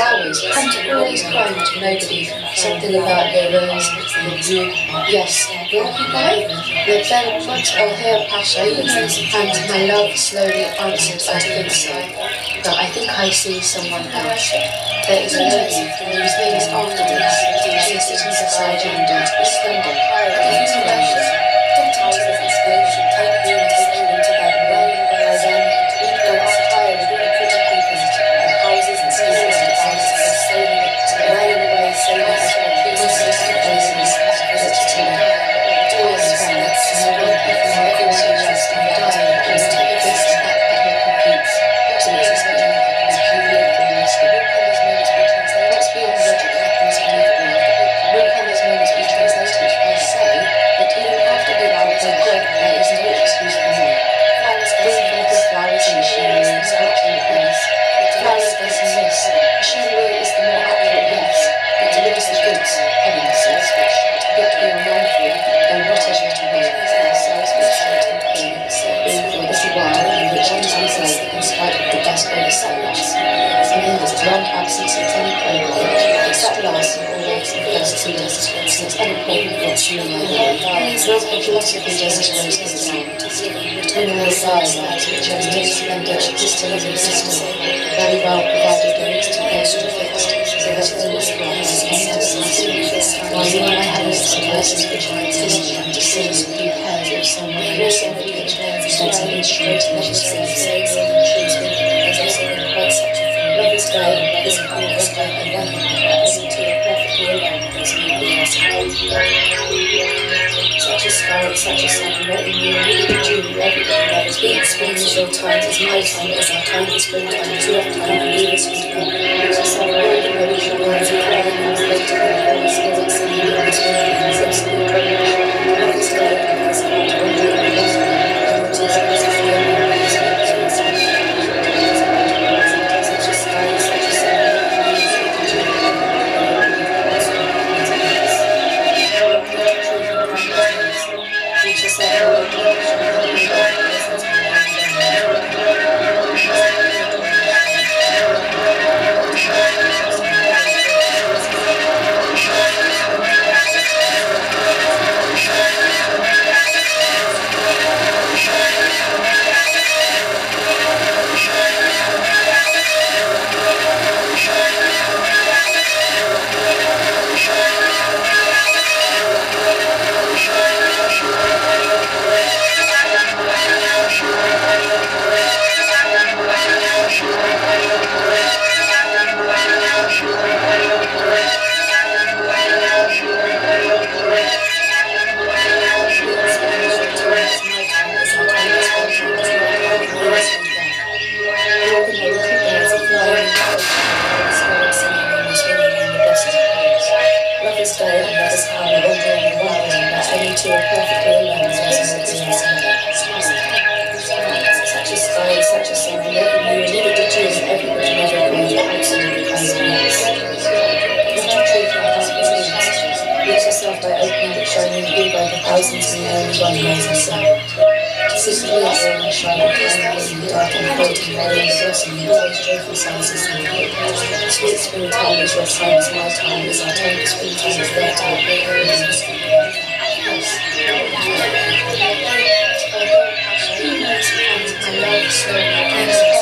flowers, and always kind to nobody. Something about the rose, the dew. Yes, will he go? The bell buds I'll hear pass over, and my love slowly answered, I think so. But I think I see someone else. There is a lady whose name is after this. She is sitting beside yonder, slender, even precious. Sometimes with this girl should take me and take you into bed well, by then we'd go off tired of the pretty people, the houses and schools and houses and saving it, away and away, saving it for a piece of sister places, but it's too late. Always friends, and I won't be for everyone who loves and dying, just take a best of that pepper competes. What's makes us better is peculiar and mystic. What's beyond logic happens to me. Will can those moments be translated? I say that even after the hour they God, there is no excuse for more. Bring forth the flowers and machinery and sculpture in place. Flowers this and this. Machinery is the more accurate yes. It delivers the goods, heaven says, which yet we are mindful, though not as yet aware of ourselves which shall complete, being for a little while in which it is resolved in spite of the best oversearch. And in this long absence of any program, it's at last and always the first to us, since unimportant what's human life. Not the philosophy does as well as the design. Between all the dialogues which are mixed and distant and system, very well provided and mixed and close and fixed, so that the list rises and ends. While you and I have lists of verses which are existing and distinct, you pairs of someone else in the pitch, that's an instrument that is safe. Love is dying, is a harvest and one passing to a perfectly aligned person such a sky, such a sun, what in you, really June, everybody loves being spring is your time, is my time, is our time, is springtime, is your time, and you is sweet one. So some world and rubbish and words and crying and later and all skills at some new and swimming and absolute rubbish. Love is dying, is hard to wonder and lost me, and what is as if you are my such a sky, such a sun, thousands and millions one amazing sun. Sicily is all in Charlotte, and dark and floating, merry and blossom, and always joyful sizes and hope. Sweet springtime is your time, is my time, is our time, springtime is their time. Yes.